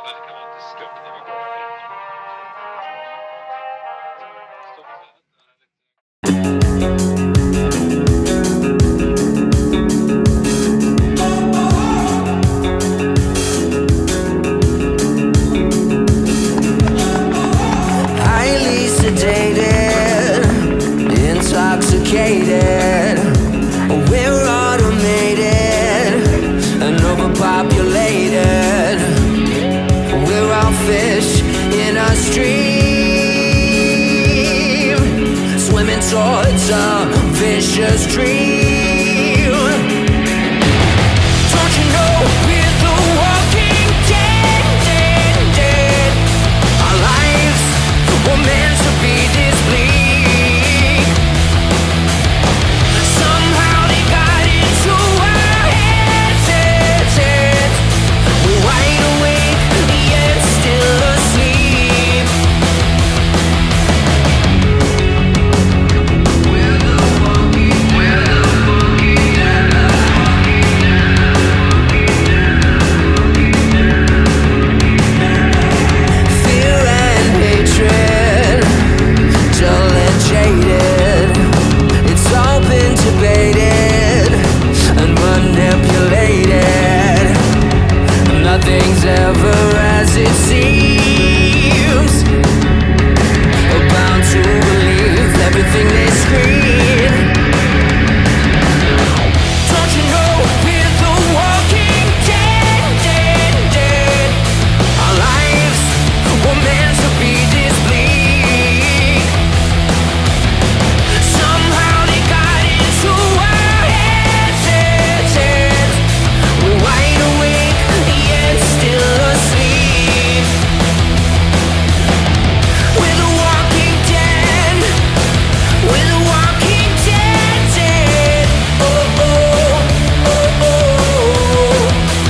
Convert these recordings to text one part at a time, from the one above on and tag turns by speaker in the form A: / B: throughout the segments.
A: Intoxicated, we're automated and overpopulated. We're all fish in a stream, swimming towards a vicious dream. Don't you know we're the walking dead, dead, dead? Our lives were meant to be this bleak. Nothing's ever as it seems. We're bound to believe everything they scream. Don't you know we're the walking dead, dead, dead? Our lives were meant to be this bleak. Somehow they got into our heads, heads, heads. We're wide awake, still asleep. We're the walking dead. We're the walking dead, dead. Oh, oh, oh, oh.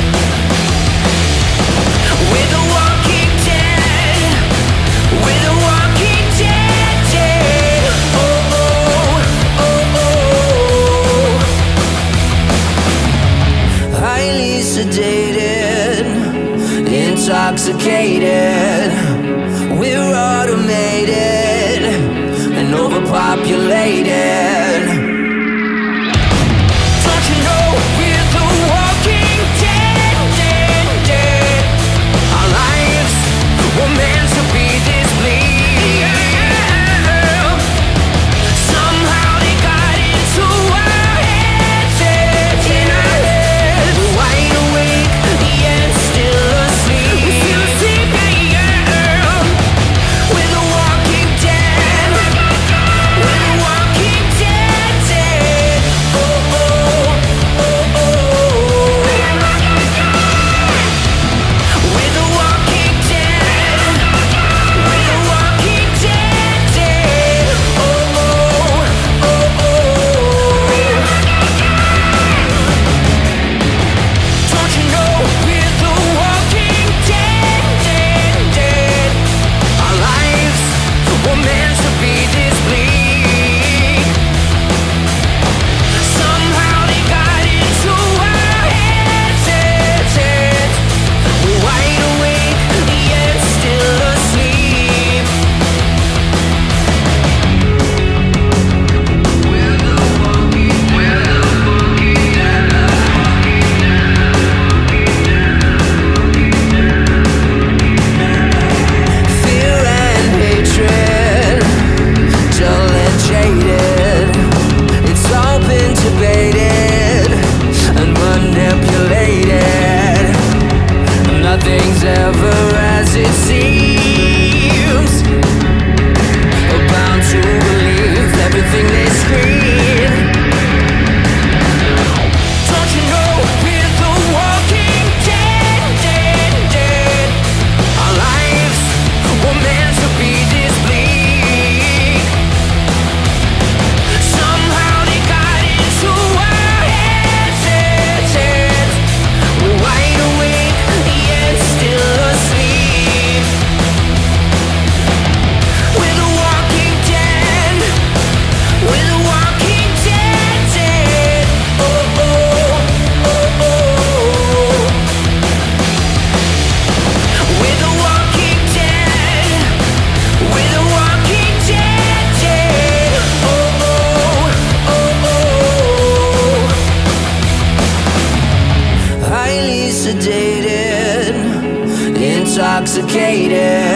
A: We're the walking dead. We're the walking dead, dead. Oh, oh, oh, oh. Highly sedated, intoxicated, we're automated and overpopulated. Don't you know we're the walking dead, dead, dead? Our lives were meant to be this bleak. Somehow they got into our heads, heads, in our heads. We're wide awake, yet still asleep. We're the walking dead. We're the walking sedated, intoxicated.